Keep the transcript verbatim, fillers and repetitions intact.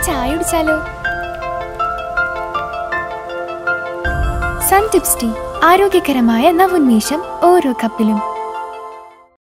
ചായ കുടിച്ചാലോ? Sun tips tea, ആരോഗ്യകരമായ നവോന്മേഷം ഓരോ കപ്പിലും.